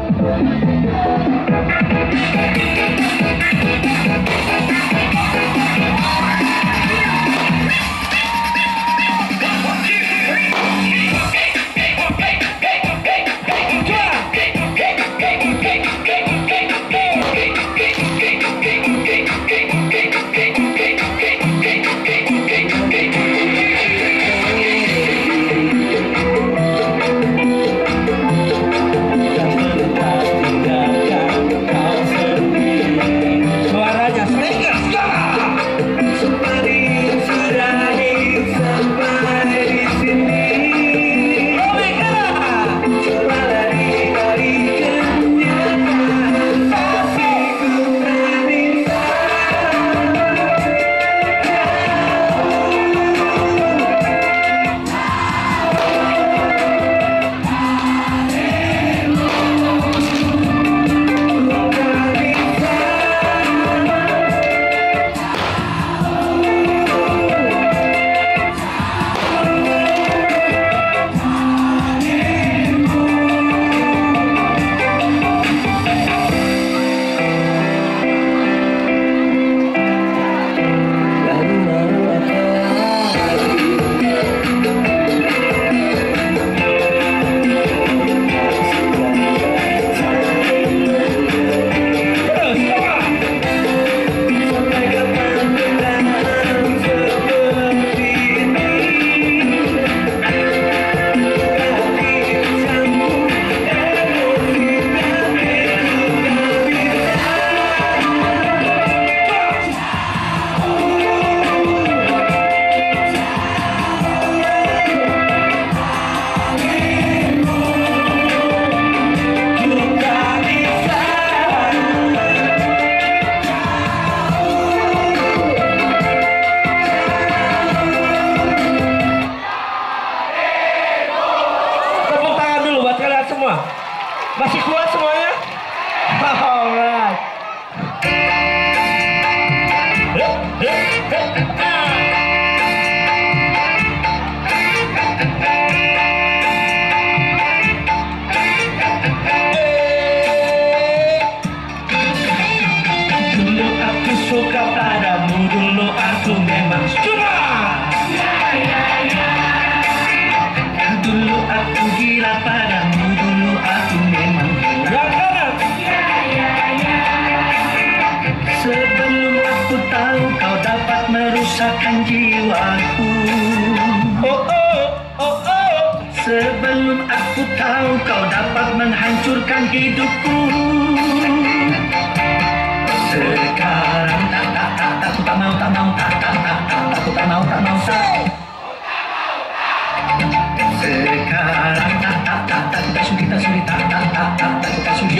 Masih kuat semuanya? Alright. Dulu aku suka padamu, dulu aku memang suka. Dulu aku gila padamu, dulu aku memang gila. Sebelum aku tahu kau dapat merusakkan jiwaku. Oh oh, oh oh. Sebelum aku tahu kau dapat menghancurkan hidupku. Sekarang tak mau, tak mau, aku tak mau, tak mau, sekarang tak sulit, tak sulit.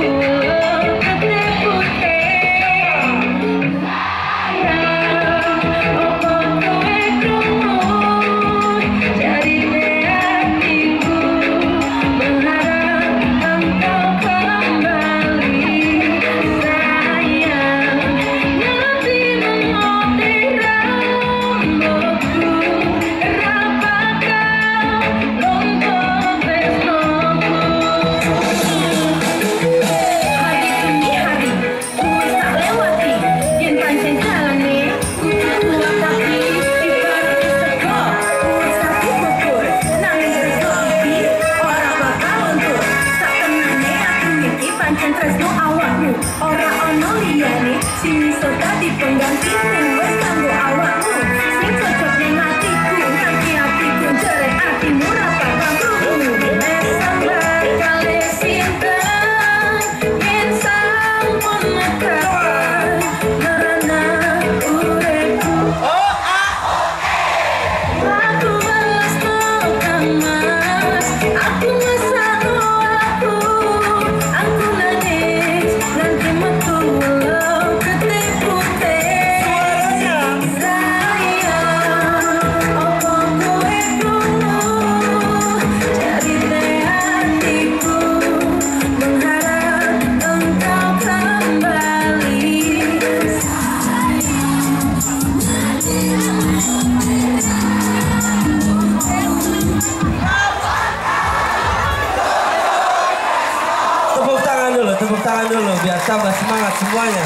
Tepuk tangan dulu biar tambah semangat semuanya.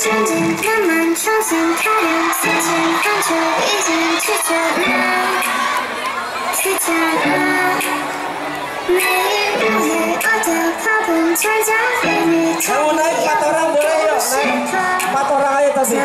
Kamu naik 4 orang boleh yuk, naik 4 orang aja tapi.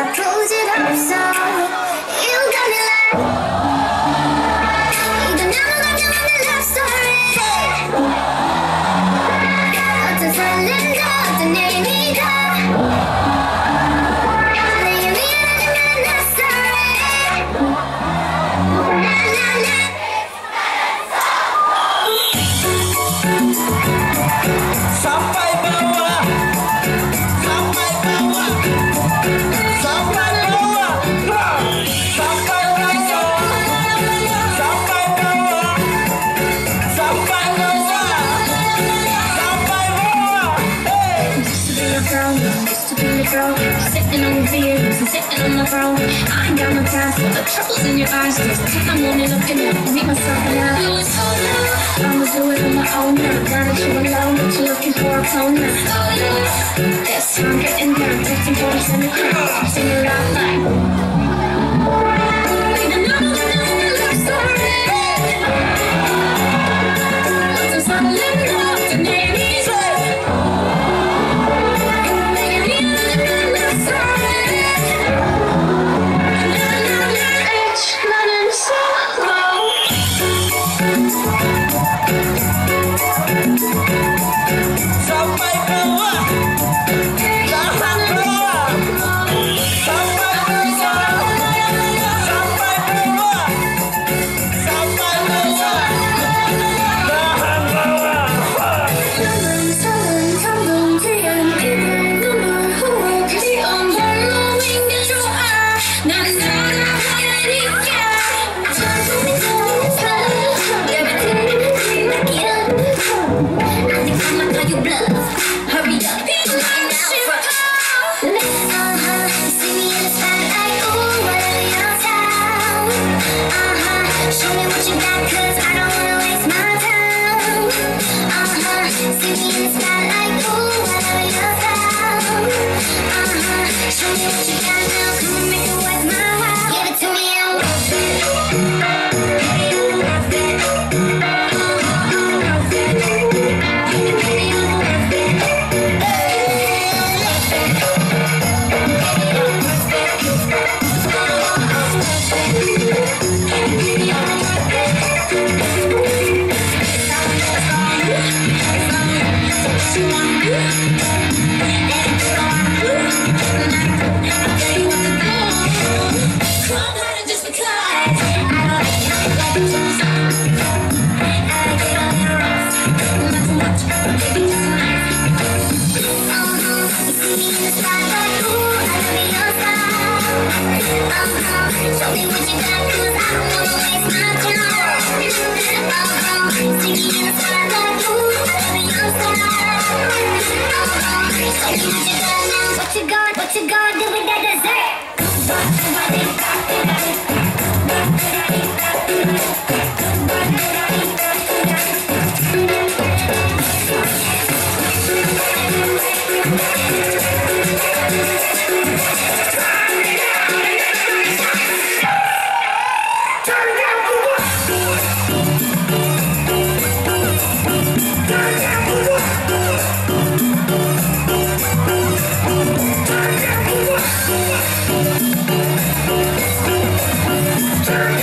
Sampai bawah, sampai bawah, sampai bawah, sampai bawah, sampai bawah, sampai bawah, sampai bawah. Sitting on the beers and sitting on the throne. I ain't got no time for the troubles in your eyes. Just I'm only looking at me, myself, and I. I'ma do it on my own now. Now that you alone, but you're looking for a tone now. Yes, I'm getting down, 15 quarters in the crowd. I'm singing loud like. Need another love story. Lots of sun living up the name easy. Sampai bawah, sampai bawah, sampai Show me what you got, 'cause I don't wanna waste my time. See me in the spotlight, ooh, let me outside. Show me what you got now, what you gonna do with that dessert? Turn